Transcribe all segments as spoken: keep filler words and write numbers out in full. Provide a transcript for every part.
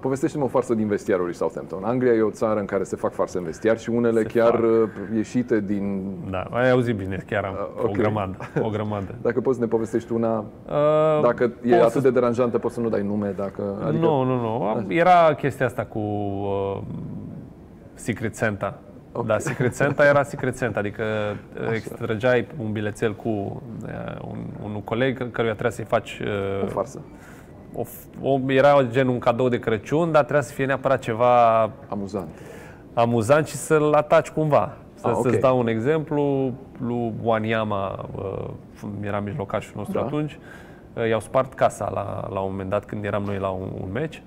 Povestește-mă o farsă din vestiarul lui Southampton. Anglia e o țară în care se fac farse în vestiar și unele se chiar fac. ieșite din... Da, ai auzit bine, chiar am uh, okay. o grămadă, o grămadă. Dacă poți să ne povestești una, uh, dacă e atât să... de deranjantă, poți să nu dai nume, dacă... Adică... Nu, nu, nu. Era chestia asta cu uh, Secret Santa. Okay. Da, Secret Santa era Secret Santa, adică așa. Extrăgeai un bilețel cu uh, un, un coleg căruia trebuia să-i faci... Uh, o farsă. O, o, era gen un cadou de Crăciun, dar trebuia să fie neapărat ceva amuzant, amuzant și să-l ataci cumva. Să, ah, okay. Să-ți dau un exemplu, lui Wanyama, uh, era mijlocașul nostru da. atunci, uh, i-au spart casa la, la un moment dat când eram noi la un, un meci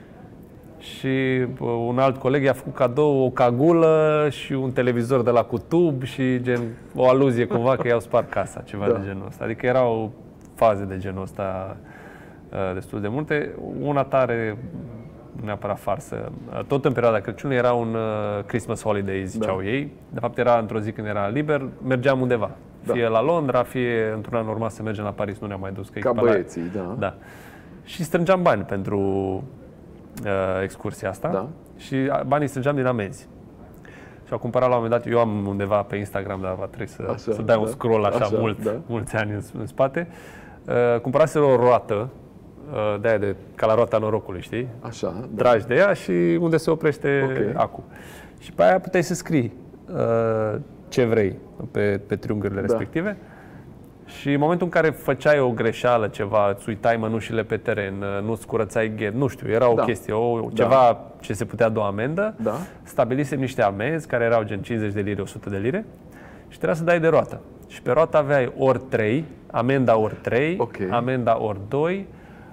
și uh, un alt coleg i-a făcut cadou o cagulă și un televizor de la Cutub și gen o aluzie cumva că i-au spart casa, ceva da. de genul ăsta. Adică erau faze de genul ăsta destul de multe. Una tare, neapărat farsă, tot în perioada Crăciunului era un Christmas holiday, ziceau da. ei. De fapt era într-o zi când era liber, mergeam undeva. Da. Fie la Londra, fie într-un an normal să mergem la Paris, nu ne-am mai dus. Că ca băieții, da. da. Și strângeam bani pentru uh, excursia asta da. și banii strângeam din amenzi. Și au cumpărat la un moment dat, eu am undeva pe Instagram, dar va trebui să, așa, să dai da. un scroll așa, așa mult, da. mulți ani în, în spate. Uh, cumpăraseră o roată de aia de ca la roata norocului, știi? Așa, Tragi da. de ea și unde se oprește okay. acul. Și pe aia puteai să scrii uh, ce vrei pe, pe triunghiurile da. respective. Și în momentul în care făceai o greșeală, ceva, îți uitai mănușile pe teren, nu-ți curățai ghet, nu știu, era o da. chestie, o, ceva da. ce se putea da o amendă. Da. Stabilisem niște amenzi care erau gen cincizeci de lire, o sută de lire și trebuia să dai de roată. Și pe roată aveai ori trei, amenda ori trei, okay. amenda ori doi,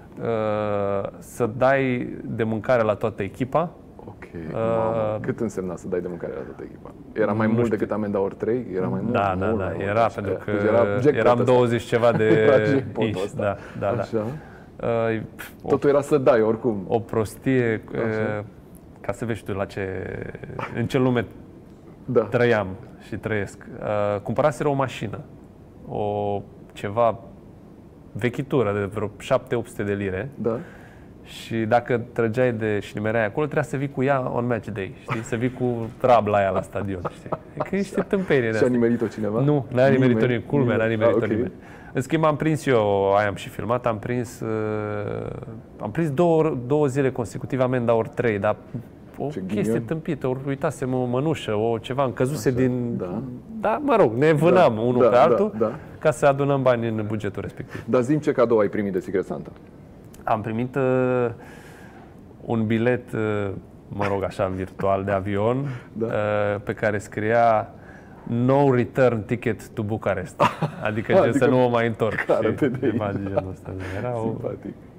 să dai de mâncare la toată echipa. Ok. Uh, Cât însemna să dai de mâncare la toată echipa? Era mai mult știu. decât amenda ori trei? Era mai mult? Da, da, mult, da. mult, era așa. pentru că era eram douăzeci ceva de iși. Da, da, așa. da. Uh, Totul era să dai oricum. O prostie, uh, ca să vezi tu la ce, în ce lume da. trăiam și trăiesc. Uh, cumpăraseră o mașină, o ceva vechitură de vreo șapte opt sute de lire. Da. Și dacă trăgeai de și nimereai acolo, trebuia să vii cu ea on match day, știi? Să vii cu rabla aia la stadion, știi? E că niște tâmpenii. Și a nimerit-o cineva? Nu, n-a nimerit-o nimeni. Culmea, n-a nimerit-o ah, okay. nimeni. În schimb, am prins eu, aia am și filmat, am prins, uh, am prins două, două zile consecutive amenda ori trei, dar o ce chestie ghinion. tâmpită, ori uitasem o mănușă, o ceva, încăzuse așa, din... Da. da, mă rog, ne vânam da, unul da, pe altul da, da. ca să adunăm bani în bugetul respectiv. Dar zi-mi ce cadou ai primit de Secret Santa? Am primit uh, un bilet, uh, mă rog așa, virtual de avion, da. uh, pe care scria No return ticket to Bucharest. Adică, adică să nu mă mai întorc. Era Simpatic.